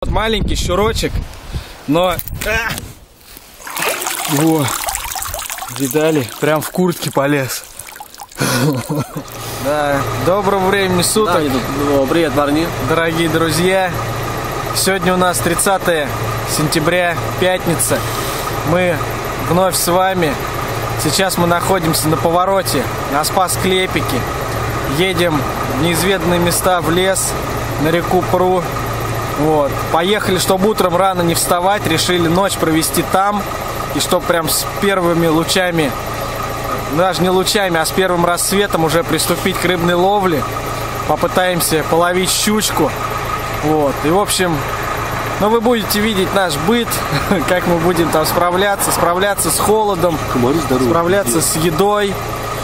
Маленький щурочек, но... Во, видали, прям в куртке полез. Да, доброго времени суток. Привет, парни. Дорогие друзья, сегодня у нас 30 сентября, пятница. Мы вновь с вами. Сейчас мы находимся на повороте на Спас-Клепики. Едем в неизведанные места, в лес, на реку Пру. Вот. Поехали, чтобы утром рано не вставать, решили ночь провести там. И чтобы прям с первыми лучами, даже не лучами, а с первым рассветом уже приступить к рыбной ловле. Попытаемся половить щучку. Вот. И в общем, ну вы будете видеть наш быт, как мы будем там справляться с холодом, справляться с едой.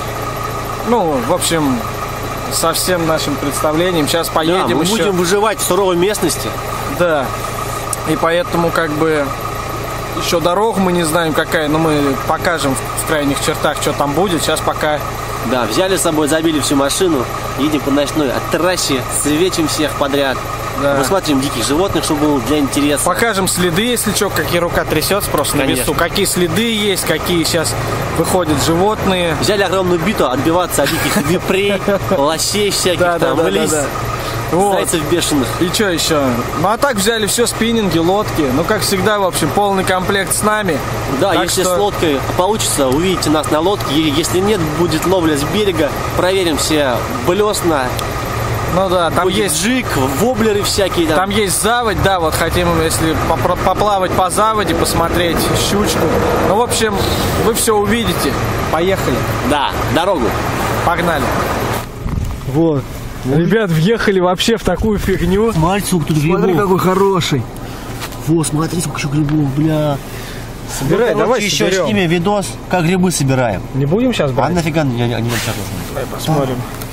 Ну, в общем, со всем нашим представлением. Сейчас поедем, да, мы еще будем выживать в суровой местности. Да. И поэтому как бы еще дорогу мы не знаем какая, но мы покажем в крайних чертах, что там будет. Сейчас пока... Да, взяли с собой, забили всю машину, едем по ночной трассе, светим всех подряд. Да. Высматриваем диких животных, чтобы было для интереса. Покажем следы, если что, какие рука трясется просто на весу. Какие следы есть, какие сейчас выходят животные. Взяли огромную биту отбиваться от диких випрей, лосей всяких, там, лис, зайцев бешеных. И что еще? Ну а так взяли все, спиннинги, лодки. Ну как всегда, в общем, полный комплект с нами. Да, так если что... с лодкой получится, увидите нас на лодке. Если нет, будет ловля с берега. Проверим все блесна. Ну да, там будет есть джиг, воблеры всякие. Там есть заводь, да, вот хотим, если поплавать по заводе, посмотреть щучку. Ну, в общем, вы все увидите. Поехали. Да, дорогу. Погнали. Вот. Ребят, въехали вообще в такую фигню. Смотри, сколько тут грибов. Смотри, какой хороший. Вот, смотри, сколько еще грибов, бля. Собирай, ну, давай еще соберем. снимем видос, как грибы собираем. Не будем сейчас брать? А нафига не сейчас нужно? Давай посмотрим.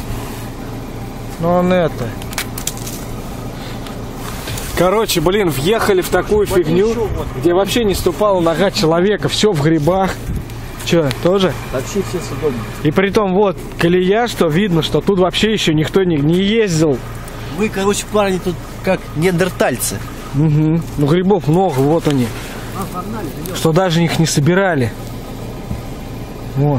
Ну он это. Короче, блин, въехали в такую фигню, где вообще не ступала нога человека, все в грибах. Че, тоже? Вообще все съедобно. И притом вот колея, что видно, что тут вообще еще никто не ездил. Мы, короче, парни тут как неандертальцы. Угу. Ну грибов много, вот они. Погнали, что даже их не собирали. Во.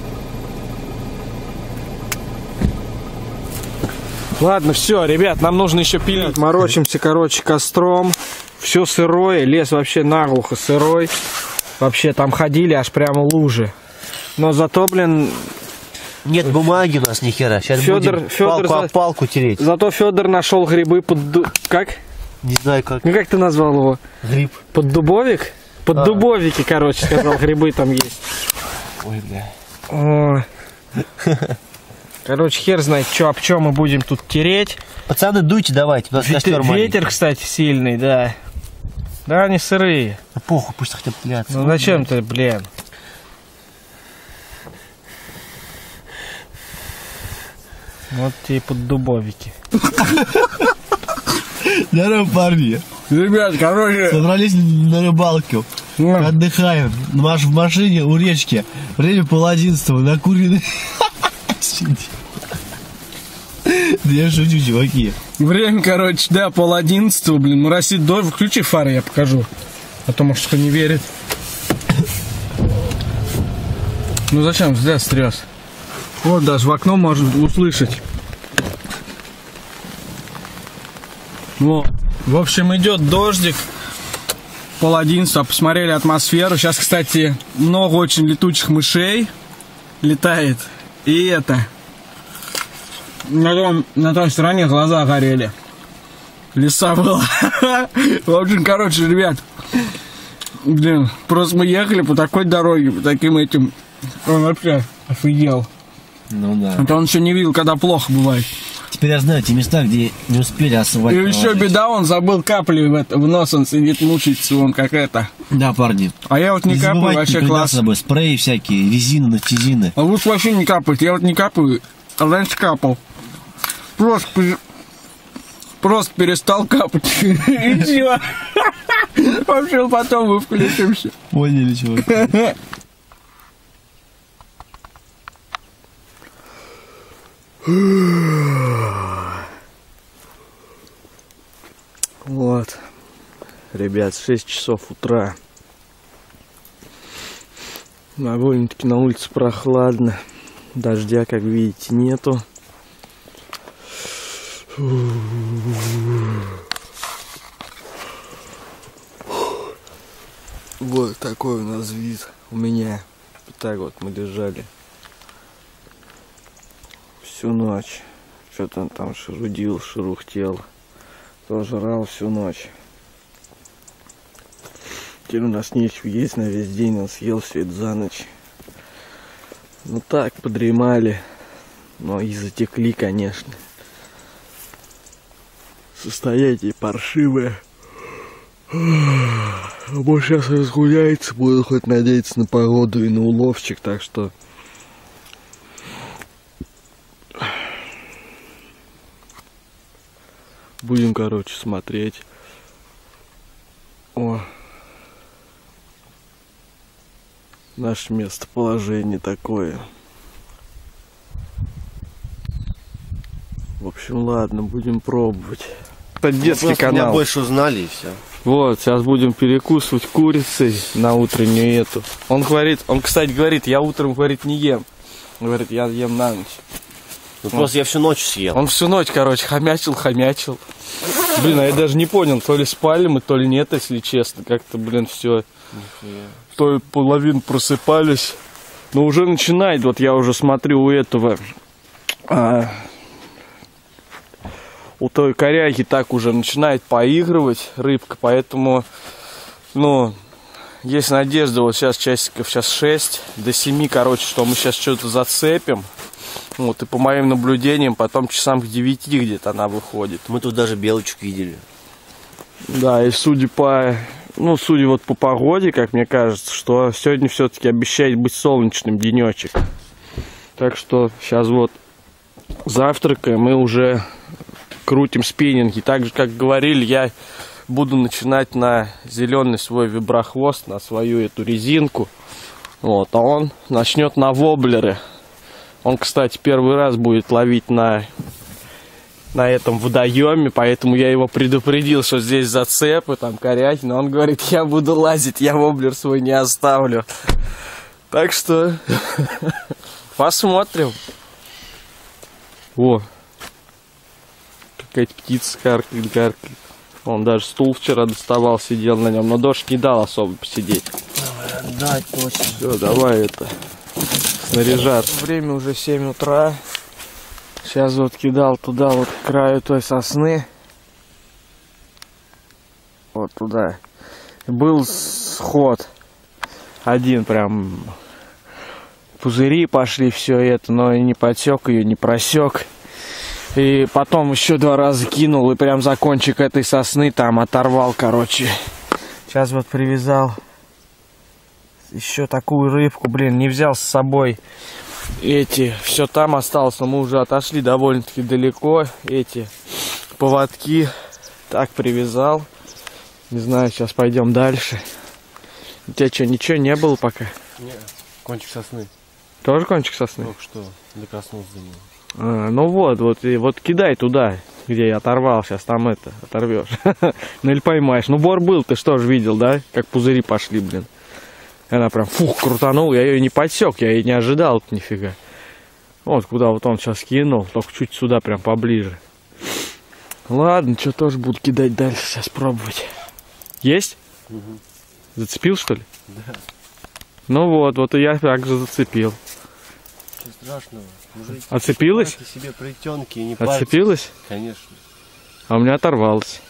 Ладно, все, ребят, нам нужно еще пилить. Морочимся, короче, костром. Все сырое, лес вообще наглухо сырой. Вообще там ходили аж прямо лужи. Но зато, блин... Нет бумаги у нас ни хера. Сейчас будем палку тереть. Зато Федор нашел грибы под... Как? Не знаю как. Ну как ты назвал его? Гриб. Под дубовик? Под дубовики, короче, сказал, грибы там есть. Ой, бля. О. Короче, хер знает, об чем мы будем тут тереть. Пацаны, дуйте давайте, у нас костер маленький. Ветер, кстати, сильный, да. Да, они сырые. Да похуй, пусть хотя бы тлятся. Ну зачем ты, блин? Вот тебе под дубовики. Здорово, парни. Ребят, короче... Собрались на рыбалку. Отдыхаем. В машине у речки. Время 10:30. Накуренный. Да я шучу, чуваки. Время, короче, да, 10:30, блин, моросит дождь. Включи фары, я покажу. А то, может, кто не верит. Ну зачем? Зря стрёс. Вот даже в окно можно услышать. Вот. В общем, идет дождик. 10:30, посмотрели атмосферу. Сейчас, кстати, много очень летучих мышей летает. И это... На той стороне глаза горели. Леса было. В общем, короче, ребят. Блин, просто мы ехали по такой дороге, по таким этим... Он вообще офигел. Ну да. Это он еще не видел, когда плохо бывает. Теперь я знаю те места, где не успели освоить. И еще беда, он забыл капли в нос, он сидит, мучается, он как это. Да, парни. А я вот не капаю, вообще класс. С собой спреи всякие, резины, нафтизины. А лучше вообще не капать, я вот не капаю, а раньше капал. Просто перестал капать. И все. В общем, потом мы включимся. Поняли, чувак. Вот. ребят, 6 часов утра. Довольно-таки на улице прохладно. Дождя, как видите, нету. Вот такой у нас вид. У меня. Вот так вот мы лежали всю ночь. Что-то он там шарудил, шарухтел. Тоже жрал всю ночь. Теперь у нас нечего есть на весь день, он съел все это за ночь. Ну так, подремали. Но и затекли, конечно. Состояние паршивое. Может, сейчас разгуляется, буду хоть надеяться на погоду и на уловчик, так что... Будем, короче, смотреть. О. Наше местоположение такое. В общем, ладно, будем пробовать. Это детский канал. Меня больше узнали и все. Вот, сейчас будем перекусывать курицей на утреннюю эту. Он говорит, кстати, говорит, я утром, говорит, не ем. Говорит, я ем на ночь. Ну просто я всю ночь съел. Он всю ночь, короче, хомячил. Блин, а я даже не понял, то ли спали мы, то ли нет, если честно. Как-то, блин, все. То ли половину просыпались. Но уже начинает, вот я уже смотрю у этого... у той коряги так уже начинает поигрывать рыбка, поэтому, ну, есть надежда, вот сейчас часиков, сейчас 6 до 7, короче, что мы сейчас что-то зацепим. Вот, и по моим наблюдениям, потом часам к 9 где-то она выходит. Мы тут даже белочку видели. Да, и судя по погоде, как мне кажется, что сегодня все-таки обещает быть солнечным денечек. Так что сейчас вот завтракаем, мы уже крутим спиннинги. Так же, как говорили, я буду начинать на зеленый свой виброхвост, на свою эту резинку. Вот, а он начнет на воблеры. Он, кстати, первый раз будет ловить на этом водоеме, поэтому я его предупредил, что здесь зацепы, там коряги, но он говорит, я буду лазить, я воблер свой не оставлю. Так что посмотрим. О, какая-то птица каркает. Он даже стул вчера доставал, сидел на нем, но дождь не дал особо посидеть. Да, точно. Все, давай это снаряжаться. Время уже 7 утра. Сейчас вот кидал туда, вот к краю той сосны. Вот туда. Был сход. Один прям. Пузыри пошли, все это, но и не подсек ее, не просек. И потом еще 2 раза кинул и прям за кончик этой сосны там оторвал, короче. Сейчас вот привязал еще такую рыбку, блин, не взял с собой эти, все там осталось, но мы уже отошли довольно-таки далеко, эти поводки, так привязал, не знаю, сейчас пойдем дальше. У тебя что, ничего не было пока? Нет, кончик сосны. Тоже кончик сосны? Только что докоснулся до него. Ну вот кидай туда, где я оторвал, сейчас там это, оторвешь. Ну или поймаешь. Ну бор был, ты что ж видел, да? Как пузыри пошли, блин. Она прям, фух, крутанул, я ее не подсек, я ее не ожидал, нифига. Вот куда вот он сейчас кинул, только чуть сюда, прям поближе. Ладно, что тоже буду кидать дальше, сейчас пробовать. Есть? Угу. Зацепил, что ли? Да. Ну вот и я так же зацепил. Ничего страшного. Мужики, Отцепилась? Себе плетенки, не Отцепилась? парьтесь. Конечно. А у меня оторвалось.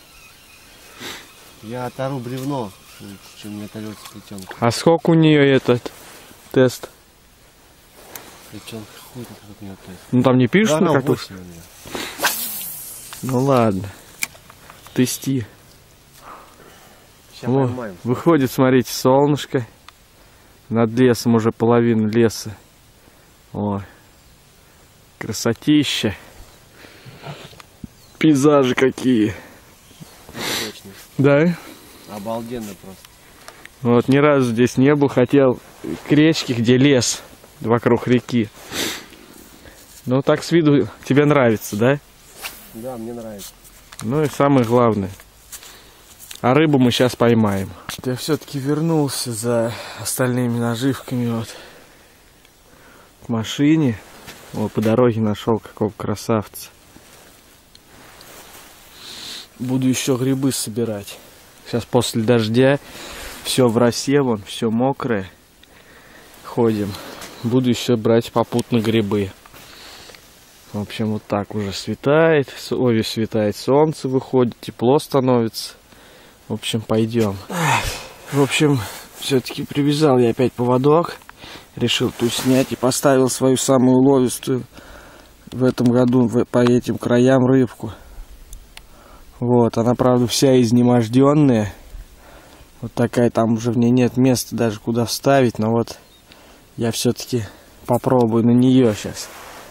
Я оторву бревно, лучше, чем не оторвется плетенка. А сколько у нее этот тест? Плетенка хуй, как у нее тест. Ну там не пишут, да, на какой? 8 у меня. Ну ладно. Тести. Сейчас О, поймаем. выходит, смотрите, солнышко. Над лесом уже половина леса. Ой. Красотища. Пейзажи какие. Точно. Да? Обалденно просто. Вот ни разу здесь не был. Хотел к речке, где лес вокруг реки. Ну так с виду тебе нравится, да? Да, мне нравится. Ну и самое главное. А рыбу мы сейчас поймаем. Я все-таки вернулся за остальными наживками вот к машине. Вот, по дороге нашел какого красавца. Буду еще грибы собирать. Сейчас после дождя все в росе, вон, все мокрое. Ходим. Буду еще брать попутно грибы. В общем, вот так уже светает. Ой, светает, солнце выходит, тепло становится. В общем, пойдем. В общем, все-таки привязал я опять поводок. Решил тут снять и поставил свою самую ловистую в этом году по этим краям рыбку. Вот, она, правда, вся изнеможденная. Вот такая, там уже в ней нет места даже куда вставить. Но вот я все-таки попробую на нее сейчас.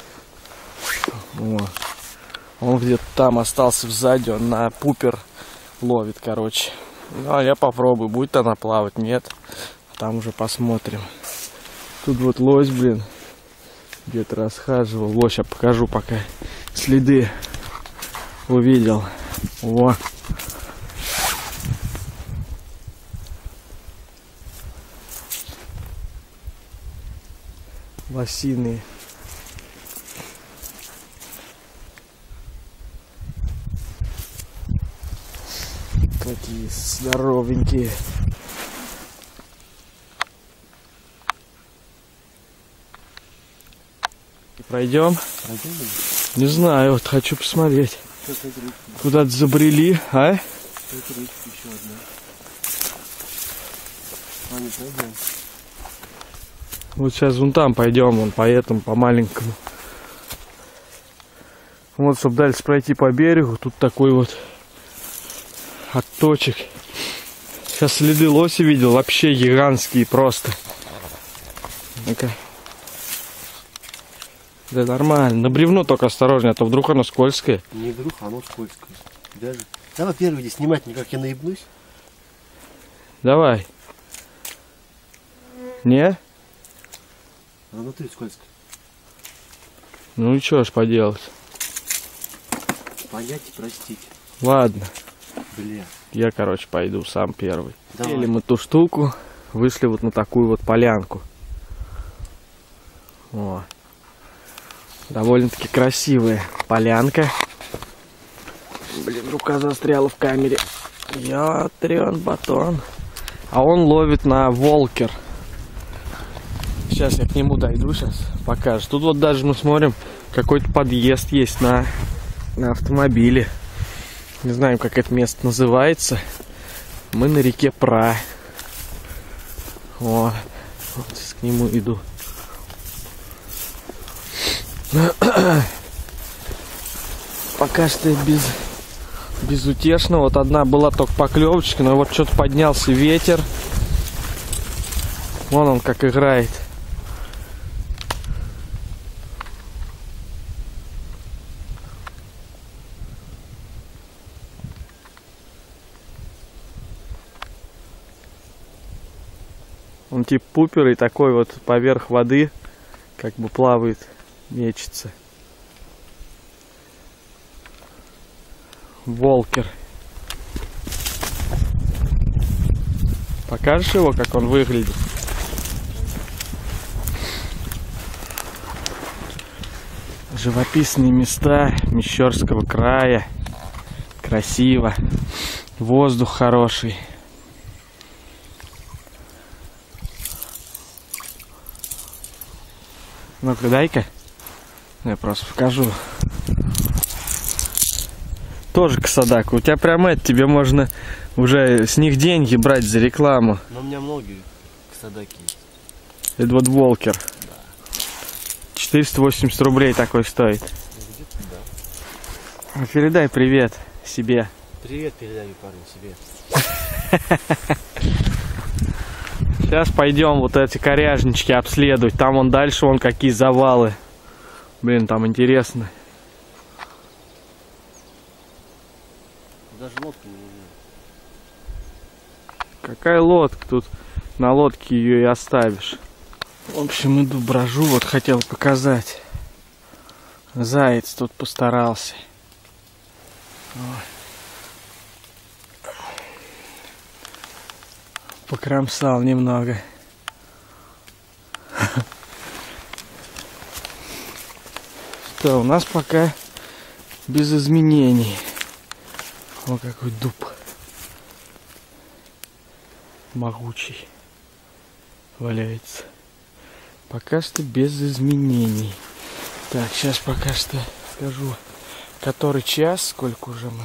Вот. Он где-то там остался сзади, он на пупер ловит, короче. Ну, а я попробую, будет она плавать, нет. Там уже посмотрим. Тут вот лось, блин, где-то расхаживал. Вот, сейчас покажу, пока следы увидел. Во. Лосиные. Такие здоровенькие. Пройдем? Не знаю, вот хочу посмотреть. Куда-то забрели, а? Вот сейчас вон там пойдем, вон по этому, по маленькому. Вот, чтобы дальше пройти по берегу, тут такой вот отточек. Сейчас следы лоси видел, вообще гигантские просто. Ну-ка. Да нормально. На бревно только осторожнее, а то вдруг оно скользкое. Не вдруг, оно скользкое. Даже. Давай первый здесь снимать, никак я наебнусь. Давай. Не? А внутри скользко. Ну и что ж поделать? Понять и простить. Ладно. Бля. Я, короче, пойду сам первый. Давай. Взяли мы ту штуку, вышли вот на такую вот полянку. О. Довольно-таки красивая полянка. Блин, рука застряла в камере. Ятрен батон. А он ловит на волкер. Сейчас я к нему дойду, сейчас покажу. Тут вот даже мы смотрим, какой-то подъезд есть на автомобиле. Не знаем, как это место называется. Мы на реке Пра. О, вот сейчас к нему иду. Пока что безутешно. Вот одна была только поклевочка, но вот что-то поднялся ветер. Вон он как играет. Он типа пупер и такой вот поверх воды как бы плавает, мечется. Волкер. Покажешь его, как он выглядит? Живописные места Мещерского края. Красиво. Воздух хороший. Ну-ка, дай-ка. Я просто покажу. Тоже косодака. У тебя прямо это, тебе можно уже с них деньги брать за рекламу. Но у меня многие косодаки есть. Это вот волкер. Да. 480 рублей такой стоит. Да. Передай привет себе. Привет передаю, парень, себе. Сейчас пойдем вот эти коряжнички обследовать. Там вон дальше вон какие завалы. Блин, там интересно. Даже лодки не видно. Какая лодка? Тут на лодке ее и оставишь. В общем, иду брожу. Вот хотел показать. Заяц тут постарался. покромсал немного. Что, у нас пока без изменений. О, какой дуб. Могучий. Валяется. Пока что без изменений. Так, сейчас пока что скажу, который час, сколько уже мы.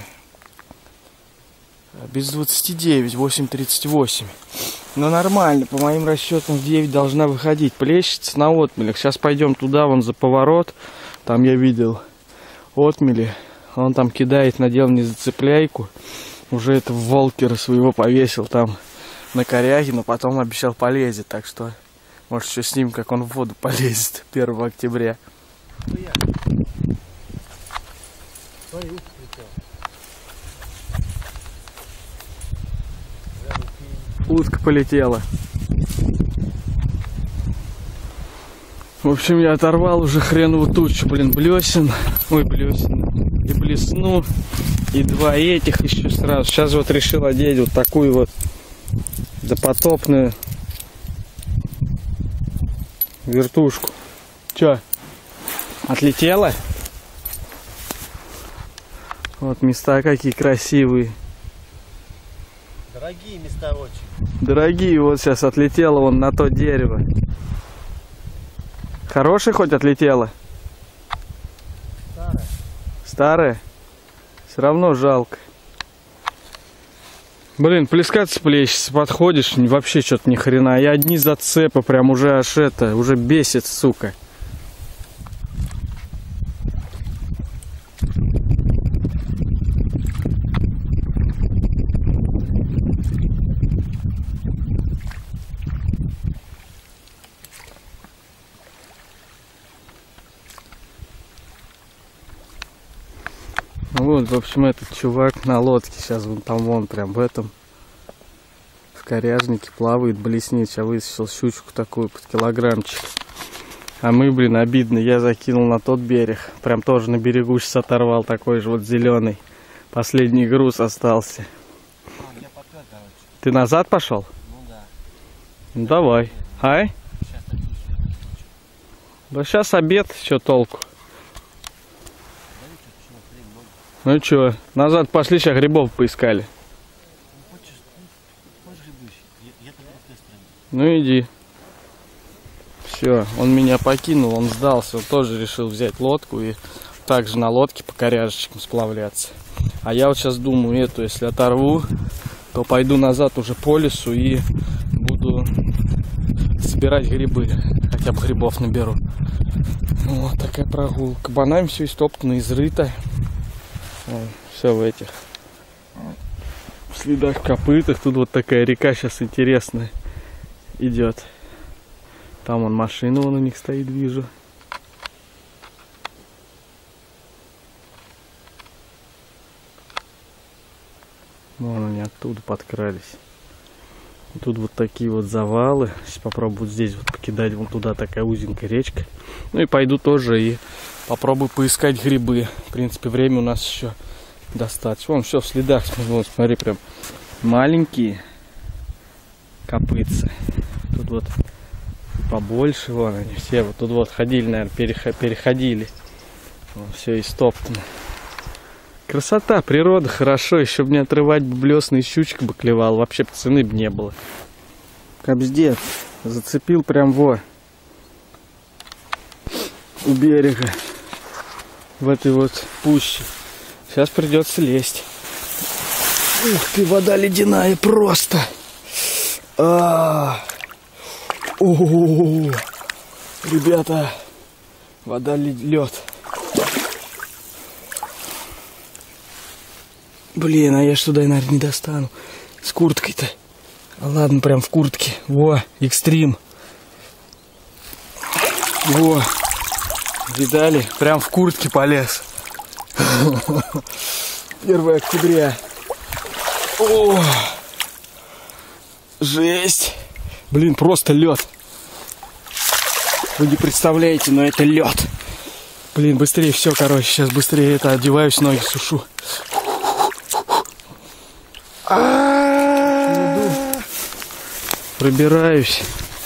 Без 29, 8:38. Но нормально, по моим расчетам в 9 должна выходить. Плещется на отмелях. Сейчас пойдем туда, вон за поворот. Там я видел отмели. Он там кидает, надел не зацепляйку. Уже это в волкера своего повесил там на коряге, но потом обещал полезет. Так что, может, еще с ним, как он в воду полезет 1 октября. Утка полетела. В общем, я оторвал уже хреновую тучу, блин, блесен. Ой, блесен. И блесну. И 2 этих еще сразу. Сейчас вот решил одеть вот такую вот допотопную вертушку. Че? Отлетела? Вот места какие красивые. Дорогие места очень. Дорогие, вот сейчас отлетела вон на то дерево. Хорошая хоть отлетела? Старая. Старая? Все равно жалко. Блин, плескаться плещется, подходишь, вообще что-то ни хрена. И одни зацепы прям уже аж это, уже бесит, сука. Вот, в общем, этот чувак на лодке сейчас вон прям в этом, в коряжнике плавает, блеснит. Сейчас вытащил щучку такую под килограммчик. А мы, блин, обидно, я закинул на тот берег. Прям тоже на берегу сейчас оторвал такой же вот зеленый. Последний груз остался. Я пока, короче. Ты назад пошел? Ну да. Ну давай. Ай? Да сейчас обед, что толку? Ну чё, назад пошли, сейчас грибов поискали. Ну иди. Все, он меня покинул, он сдался, он тоже решил взять лодку и также на лодке по коряжечкам сплавляться. А я вот сейчас думаю, эту, если оторву, то пойду назад уже по лесу и буду собирать грибы. Хотя бы грибов наберу. Ну, вот такая прогулка. Кабанами все истоптано, изрыто. Все в этих в следах копытах. Тут вот такая река сейчас интересная идет. Там вон машина вон у них стоит, вижу. Вон они оттуда подкрались. Тут вот такие вот завалы. Сейчас попробую здесь вот покидать. Вон туда такая узенькая речка. Ну и пойду тоже и попробую поискать грибы. В принципе, время у нас еще достаточно. Вон все в следах. Вот, смотри, прям маленькие копытцы. Тут вот побольше. Вон они все. Вот тут вот ходили, наверное, переходили. Вон, все истоптано. Красота, природа, хорошо. Еще бы не отрывать бы блесны, и щучка бы клевал. Вообще бы цены бы не было. Кобздец. Зацепил прям во. У берега. В этой вот пуще. Сейчас придется лезть. Ух ты, вода ледяная просто. Ребята, вода лед. Блин, а я ж туда, наверное, не достану. С курткой-то. А ладно, прям в куртке. Во, экстрим. Во. Видали? Прям в куртке полез. 1 октября. О, жесть. Блин, просто лед. Вы не представляете, но это лед. Блин, быстрее все, короче. Сейчас быстрее это одеваюсь, ноги сушу. пробираюсь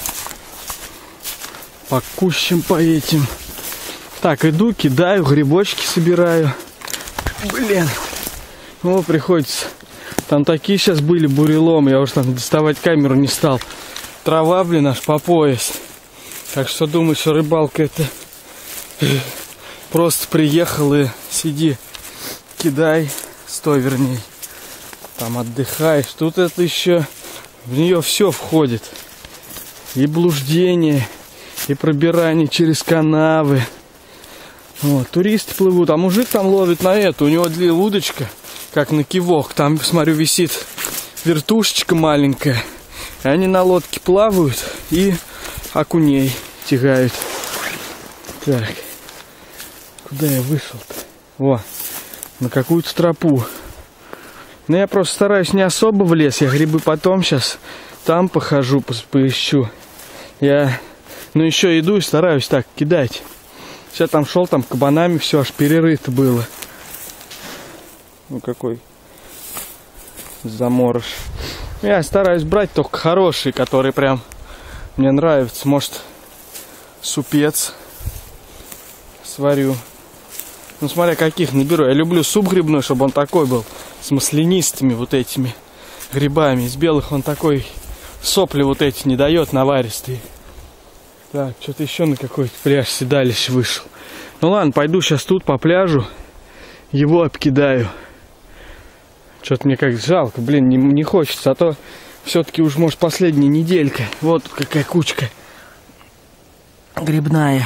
по кущам, по этим. Так, иду, кидаю, грибочки собираю. Блин, ну приходится. Там такие сейчас были буреломы, я уж там доставать камеру не стал. Трава, блин, аж по пояс. Так что думаю, что рыбалка это просто приехал и сиди, кидай, стой, вернее. Там отдыхаешь. Тут это еще, в нее все входит. И блуждение, и пробирание через канавы. Вот, туристы плывут, а мужик там ловит на эту. У него удочка, как на кивок. Там, смотрю, висит вертушечка маленькая. И они на лодке плавают и окуней тягают. Так, куда я вышел-то? Во, на какую-то тропу. Но я просто стараюсь не особо в лес. Я грибы потом сейчас там похожу, поищу. Я, ну, еще иду и стараюсь так кидать. Сейчас там шел, там кабанами все аж перерыто было. Ну какой заморож. Я стараюсь брать только хорошие, которые прям мне нравятся. Может, супец сварю. Ну смотря каких наберу. Я люблю суп грибной, чтобы он такой был. С маслянистыми вот этими грибами. Из белых он такой сопли вот эти не дает, наваристые. Так, что-то еще на какой-то пляж седалище вышел. Ну ладно, пойду сейчас тут по пляжу. Его обкидаю. Что-то мне как жалко, блин, не хочется. А то все-таки уж может последняя неделька. Вот какая кучка грибная.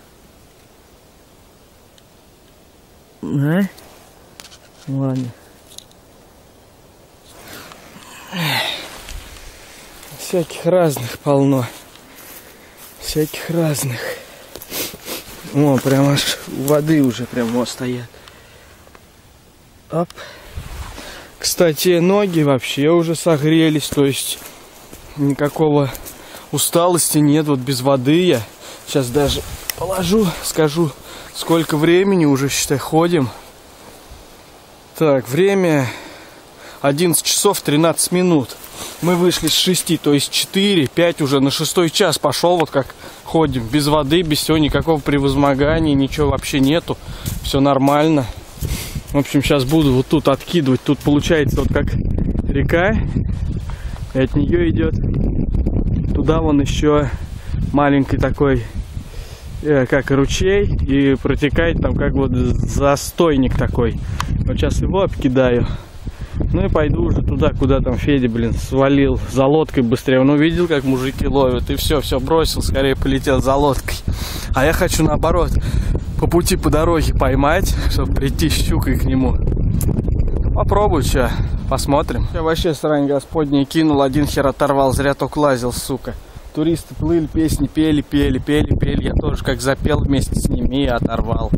Да? Ладно. Всяких разных полно. Всяких разных. О, прям аж у воды уже прям вот стоят. Оп. Кстати, ноги вообще уже согрелись. То есть никакого усталости нет. Вот без воды я сейчас даже положу, скажу, сколько времени уже, считай, ходим. Так, время 11 часов 13 минут. Мы вышли с 6, то есть 4, 5 уже на 6 час пошел, вот как ходим. Без воды, без всего, никакого превозмогания, ничего вообще нету. Все нормально. В общем, сейчас буду вот тут откидывать. Тут получается вот как река. И от нее идет туда вон еще маленький такой, как ручей. И протекает там как вот застойник такой. Вот сейчас его обкидаю. Ну и пойду уже туда, куда там Федя, блин, свалил за лодкой быстрее. Он увидел, как мужики ловят, и все бросил, скорее полетел за лодкой. А я хочу наоборот, по пути, по дороге поймать, чтобы прийти с щукой к нему. Попробую, что, посмотрим. Я вообще срань господня кинул, один хер оторвал, зря только лазил, сука. Туристы плыли, песни пели. Я тоже как запел вместе с ними и оторвал.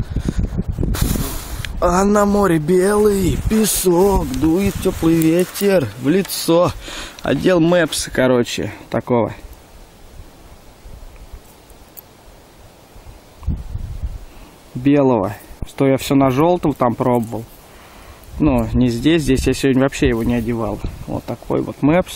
А на море белый песок, дует теплый ветер в лицо. Отдел Мэпса, короче, такого. Белого. Что я все на желтом там пробовал. Ну, не здесь. Здесь я сегодня вообще его не одевал. Вот такой вот Мэпс.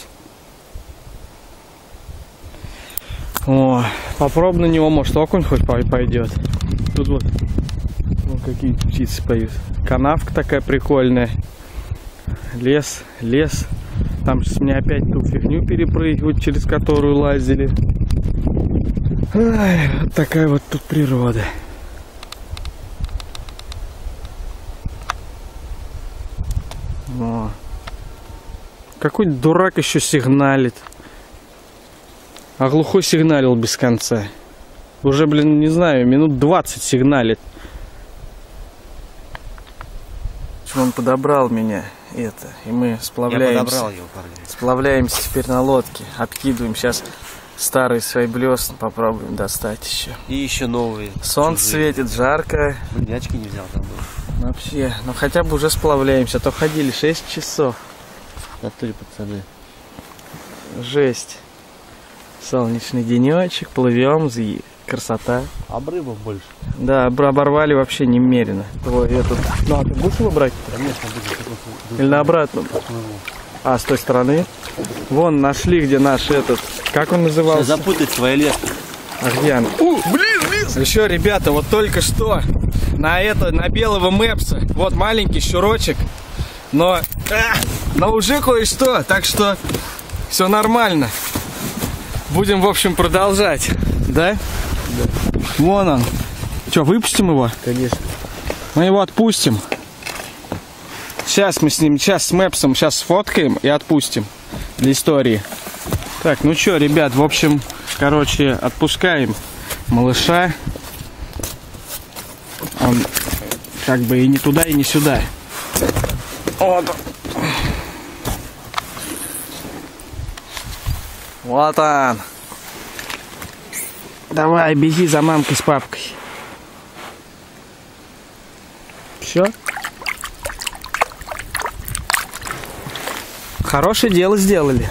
О, попробуй на него, может, окунь хоть пойдет. Тут вот какие птицы поют. Канавка такая прикольная. Лес. Там сейчас мне опять ту фигню перепрыгивать, через которую лазили. Ай, вот такая вот тут природа. О. Какой дурак еще сигналит. А глухой сигналил без конца. Уже, блин, не знаю, минут 20 сигналит. Он подобрал меня, и мы сплавляемся. Я подобрал его, парни. Сплавляемся теперь на лодке, обкидываем. Сейчас старые свои блесна попробуем достать еще. И еще новые. Солнце светит, жарко. Блин, очки не взял там было. Вообще, ну хотя бы уже сплавляемся, а то ходили 6 часов. Натуре, пацаны. Жесть. Солнечный денечек, плывем, красота. Обрывов больше. Да, оборвали вообще немерено. Ну, а ты будешь его брать? Конечно, буду. Или на обратном? А, с той стороны? Вон нашли, где наш этот, как он назывался? Сейчас запутать твоя леска. А где она? Блин! Еще, ребята, вот только что на белого мэпса, вот маленький щурочек, но уже кое-что, так что все нормально. Будем, в общем, продолжать, да? Да. Вон он. Че, выпустим его? Конечно. Мы его отпустим. Сейчас мы с ним, сейчас с мэпсом, сейчас сфоткаем и отпустим для истории. Так, ну что, ребят, в общем, короче, отпускаем малыша. Он как бы и не туда, и не сюда. Вот. Вот он. Давай, беги за мамкой с папкой. Все. Хорошее дело сделали.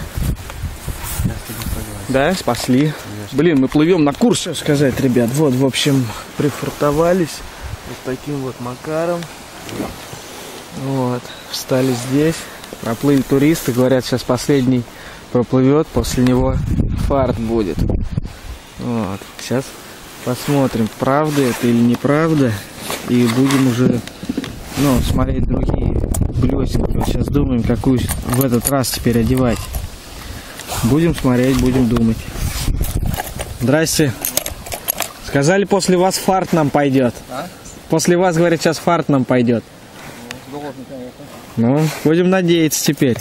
Да, спасли. Конечно. Блин, мы плывем на курс, что сказать, ребят. Вот, в общем, прифартовались вот таким вот макаром. Вот, встали здесь. Проплыли туристы, говорят, сейчас последний проплывет, после него фарт будет. Вот, сейчас посмотрим, правда это или неправда. И будем уже, ну, смотреть другие блесенки. Вот сейчас думаем, какую в этот раз теперь одевать. Будем смотреть, будем думать. Здрасте. Сказали, после вас фарт нам пойдет. А? После вас, говорят, сейчас фарт нам пойдет. Ну, будем надеяться теперь.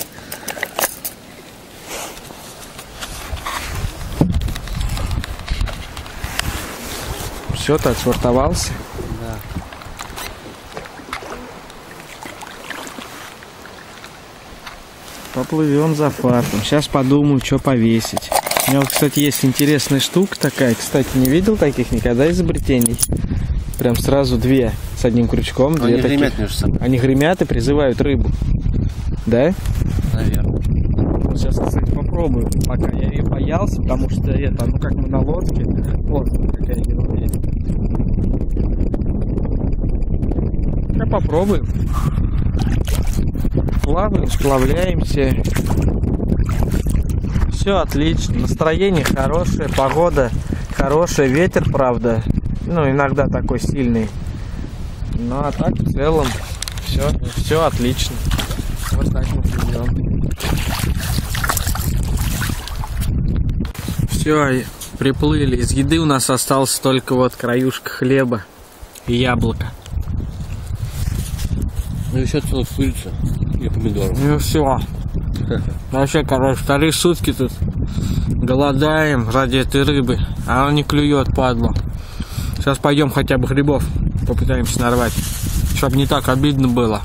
Все, так сортовался. Да. Поплывем за фартом. Сейчас подумаю, что повесить. У меня, вот, кстати, есть интересная штука такая. Кстати, не видел таких никогда изобретений. Прям сразу две с одним крючком. Они гремят между собой. Они гремят и призывают рыбу. Да? Наверное. Сейчас, кстати, попробую. Пока я ее боялся, потому что это, ну как мы на лодке. Вот какая ерунда. А попробуем. Плаваем, сплавляемся. Все отлично. Настроение хорошее, погода хорошая, ветер, правда. Ну, иногда такой сильный. Ну, а так в целом все отлично. Вот так мы живем. Все, приплыли. Из еды у нас остался только вот краюшка хлеба и яблоко. Ну еще целая курица и помидоры. Ну все. Вообще, короче, вторые сутки тут голодаем ради этой рыбы, а она не клюет, падла. Сейчас пойдем хотя бы грибов попытаемся нарвать, чтобы не так обидно было.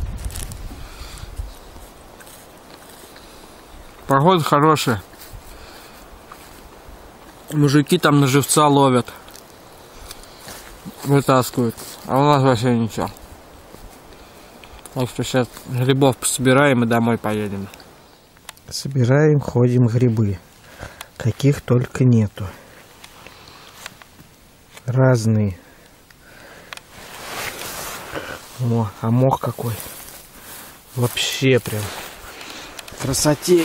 Погода хорошая. Мужики там на живца ловят, вытаскивают, а у нас вообще ничего. Так что сейчас грибов пособираем и домой поедем. Собираем, ходим грибы. Каких только нету. Разные. О, а мох какой. Вообще прям. Красоте.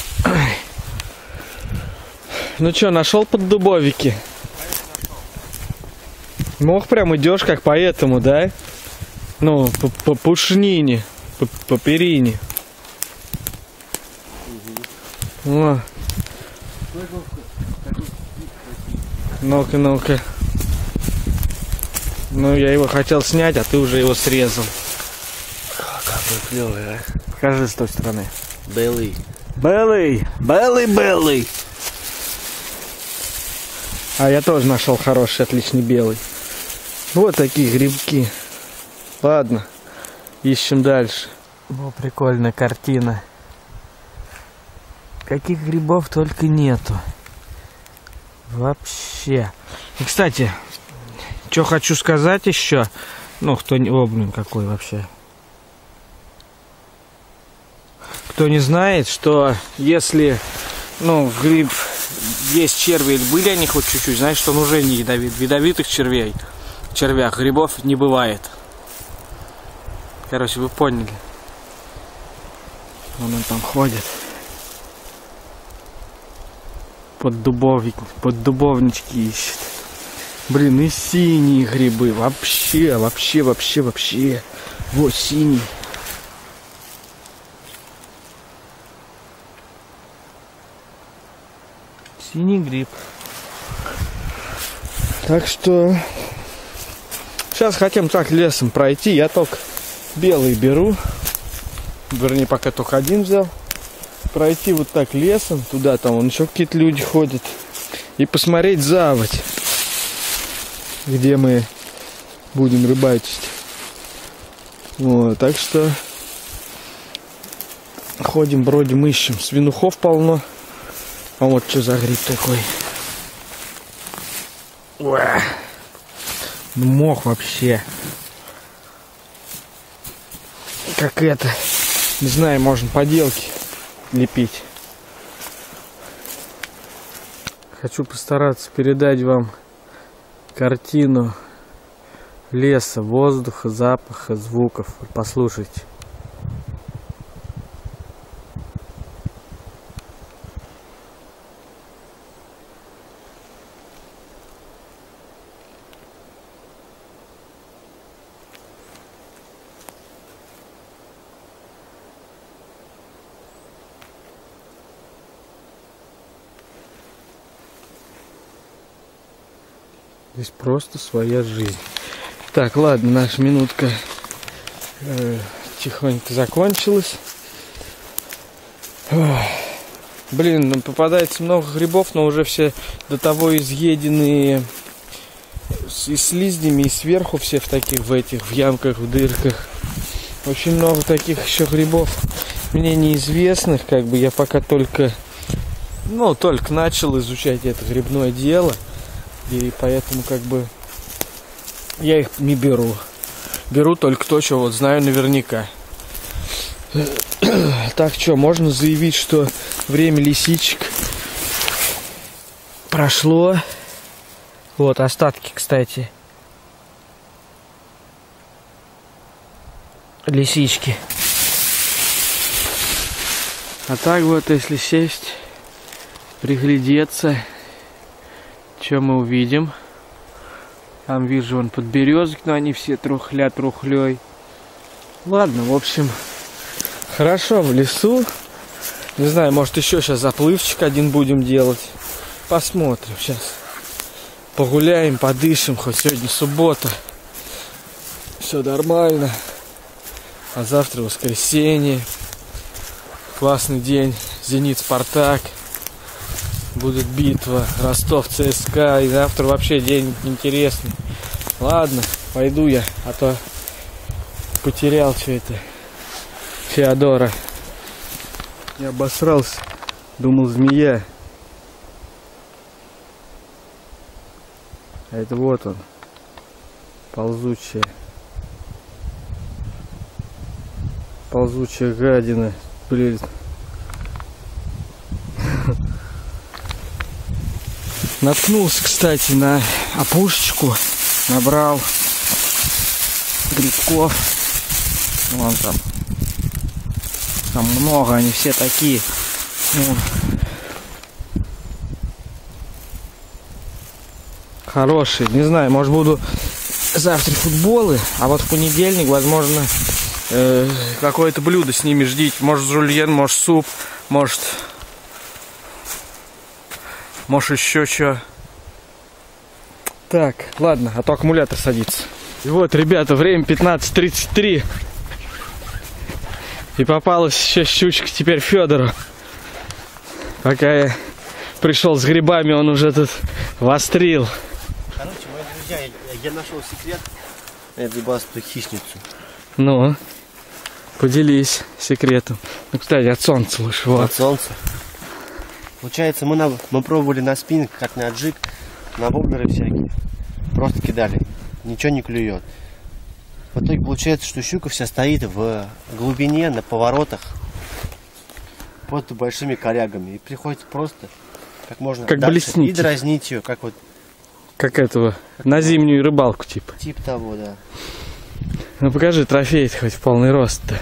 Ну что, нашел под дубовики? Мох прям идешь как по этому, да? Ну, по пушнине, по перине. О. Ну-ка, ну-ка. Ну, я его хотел снять, а ты уже его срезал. Какой клевый, а? Покажи с той стороны. Белый. Белый! Белый, белый! А я тоже нашел хороший, отличный белый. Вот такие грибки. Ладно, ищем дальше. О, прикольная картина. Каких грибов только нету. Вообще. И, кстати, что хочу сказать еще. Ну, кто не... О, блин, какой вообще. Кто не знает, что если, ну, гриб есть черви, или были они хоть чуть-чуть, значит, он уже не ядовит. Ядовитых червях грибов не бывает. Короче, вы поняли. Он там ходит. под дубовнички ищет. Блин, и синие грибы. Вообще. Вот синий. Синий гриб. Так что сейчас хотим так лесом пройти. Я только белый беру. Вернее, пока только один взял. Пройти вот так лесом. Туда там вон еще какие-то люди ходят. И посмотреть заводь, где мы будем рыбачить. Вот, так что ходим, бродим, ищем. Свинухов полно. А вот что за гриб такой. Уа. Ну мох вообще. Как это. Не знаю, можно поделки лепить. Хочу постараться передать вам картину леса, воздуха, запаха, звуков. Послушайте. Здесь просто своя жизнь. Так, ладно, наша минутка тихонько закончилась. Блин, ну, попадается много грибов, но уже все до того изъеденные и слизнями, и сверху все в таких, в ямках, в дырках. Очень много таких еще грибов мне неизвестных, как бы я пока только начал изучать это грибное дело. И поэтому как бы я их не беру. Беру только то, что вот знаю наверняка. Так что, можно заявить, что время лисичек прошло. Вот остатки, кстати. Лисички. А так вот, если сесть, приглядеться, что мы увидим? Там вижу вон подберезок, но они все трухлей. Ладно, в общем, хорошо в лесу. Не знаю, может еще сейчас заплывчик один будем делать. Посмотрим сейчас. Погуляем, подышим, хоть сегодня суббота. Все нормально. А завтра воскресенье. Классный день. Зенит, Спартак. Будет битва, Ростов, ЦСКА. И завтра вообще день интересный. Ладно, пойду я, а то потерял что это. Феодора. Я обосрался. Думал, змея. А это вот он. Ползучая. Ползучая гадина. Блин. Наткнулся, кстати, на опушечку. Набрал грибков. Вон там. Там много, они все такие. Хорошие. Не знаю, может буду завтра футболы, а вот в понедельник, возможно, какое-то блюдо с ними ждите. Может жульен, может суп, может еще что. Так, ладно, а то аккумулятор садится. И вот, ребята, время 15:33. И попалась еще щучка теперь Федору. Пока я пришел с грибами, он уже тут вострил. Короче, мои друзья, я нашел секрет. Я грибастую хищницу. Ну, поделись секретом. Ну, кстати, от солнца лучше. Вот. От солнца. Получается, мы пробовали на спиннинг, как на джиг, на воблеры всякие. Просто кидали. Ничего не клюет. В итоге получается, что щука вся стоит в глубине, на поворотах, под большими корягами. И приходится просто как можно как дальше блеснить. И дразнить ее, как вот. Как этого, как на зимнюю рыбалку, типа. Типа того, да. Ну покажи трофей хоть в полный рост-то.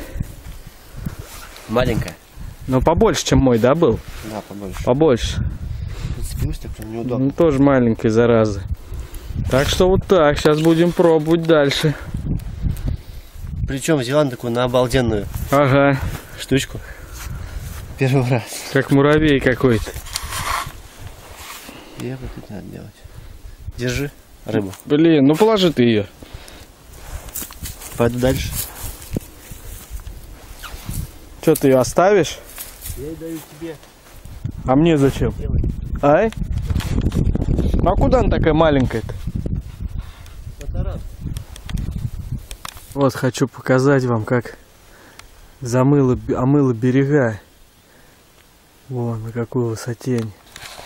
Маленькая. Ну побольше, чем мой, да, был? Да, побольше. Побольше. спилась, так прям неудобно. Ну, тоже маленькая зараза. Так что вот так, сейчас будем пробовать дальше. Причем взяла такую на обалденную штучку. Первый раз. Как муравей какой-то. Я вот это надо делать. Держи рыбу. Блин, ну положи ты ее. Пойду дальше. Что, ты ее оставишь? Я ее даю тебе. А мне зачем? Делай. Ай? А куда она такая маленькая-то? Вот хочу показать вам, как омыло берега. Вон на какой высоте они.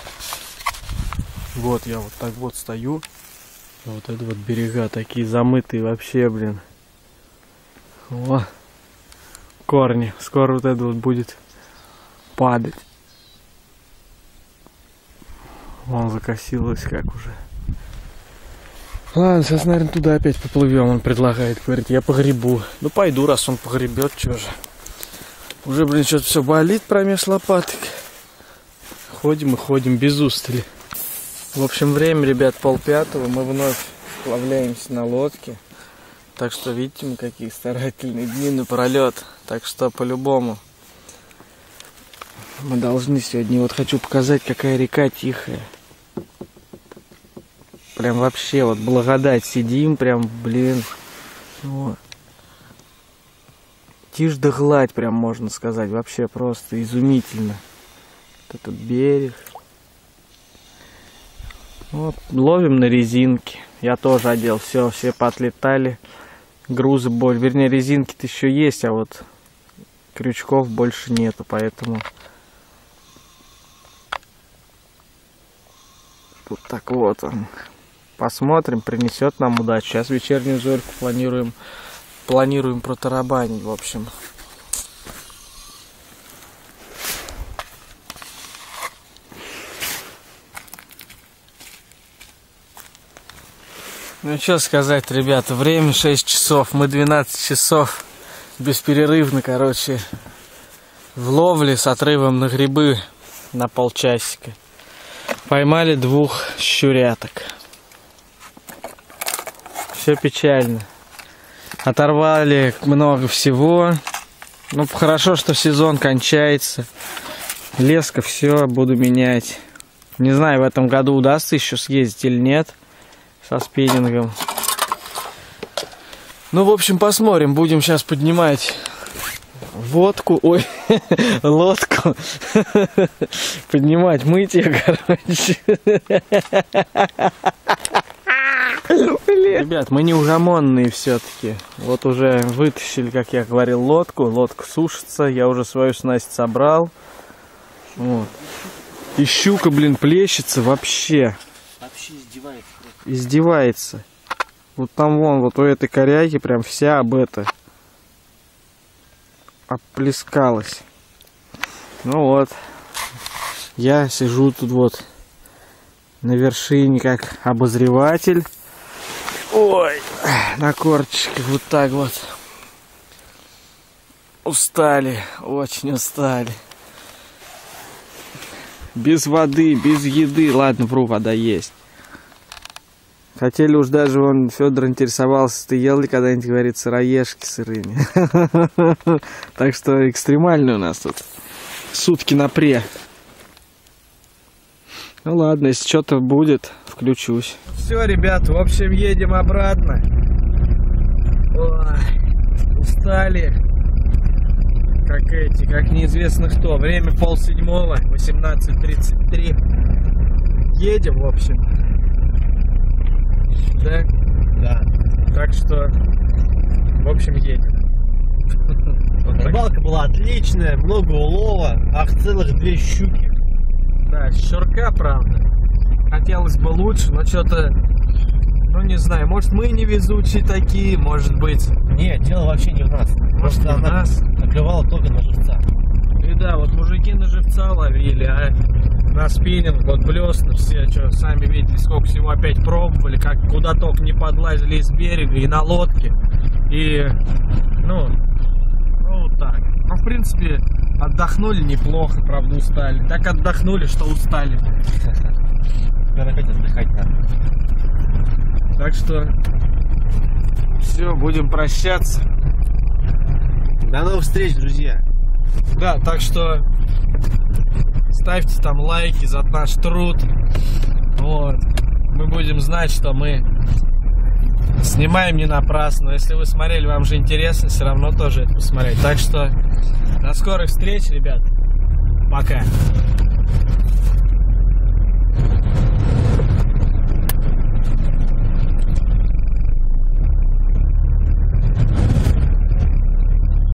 Вот я вот так вот стою. Вот это вот берега такие замытые вообще, блин. О, корни. Скоро вот это вот будет падать. Вон закосилось как уже. Ладно, сейчас, наверное, туда опять поплывем. Он предлагает, говорит, я погребу. Ну пойду, раз он погребет, что же. Уже, блин, что-то все болит промеж лопаток. Ходим и ходим без устали. В общем, время, ребят, 4:30. Мы вновь сплавляемся на лодке. Так что, видите, мы какие старательные дни напролет. Так что, по-любому, мы должны сегодня... Вот хочу показать, какая река тихая. Прям вообще, вот благодать. Сидим, прям, блин. Вот. Тишь да гладь, прям можно сказать. Вообще просто изумительно. Вот этот берег. Вот, ловим на резинке. Я тоже одел. Все поотлетали. Грузы больше. Вернее, резинки-то еще есть, а вот крючков больше нету, поэтому... Вот так вот он. Посмотрим, принесет нам удачу. Сейчас вечернюю зорьку планируем протарабанить, в общем. Ну что сказать, ребята, время 6 часов, мы 12 часов бесперерывно, короче, в ловле с отрывом на грибы на полчасика. Поймали 2 щуряток. Все печально. Оторвали много всего. Ну, хорошо, что сезон кончается. Леска, все, буду менять. Не знаю, в этом году удастся еще съездить или нет. Со спиннингом. Ну, в общем, посмотрим. Будем сейчас поднимать водку. Ой, лодку. Поднимать, мыть ее, короче. Ребят, мы неугомонные все-таки. Вот уже вытащили, как я говорил, лодку. Лодка сушится. Я уже свою снасть собрал. Вот. И щука, блин, плещется вообще. Вообще издевается. Издевается. Вот там вон, вот у этой коряги прям вся обплескалась. Ну вот. Я сижу тут вот на вершине как обозреватель. Ой, на корточках вот так вот. Устали, очень устали. Без воды, без еды. Ладно, вру, вода есть. Хотели уж даже, вон, Федор интересовался, ты ел ли когда-нибудь, говорит, сыроежки сырыми. Так что экстремально у нас тут. Сутки напре. Ну ладно, если что-то будет, включусь. Все, ребят, в общем, едем обратно. Ой, устали. Как неизвестно кто. Время 6:30, 18:33. Едем, в общем. Да? Да. Так что, в общем, едем. Рыбалка была отличная, много улова, ах, целых 2 щуки. Да, щурка, правда. Хотелось бы лучше, но что-то, ну не знаю, может мы невезучие такие, может быть. Нет, дело вообще не в нас. Может, просто не в нас. наклевала только на живца. И да, вот мужики на живца ловили, а на спиннинг, вот блесны все, что, сами видели, сколько всего опять пробовали, как куда только не подлазили из берега, и на лодке, и, ну вот так. Ну, в принципе, Отдохнули неплохо, правда устали. Так отдохнули, что устали. Теперь опять отдыхать надо. Так что все, будем прощаться. До новых встреч, друзья. Да, так что ставьте там лайки за наш труд. Вот. Мы будем знать, что мы снимаем не напрасно. Если вы смотрели, вам же интересно, все равно тоже это посмотреть. Так что до скорых встреч, ребят. Пока.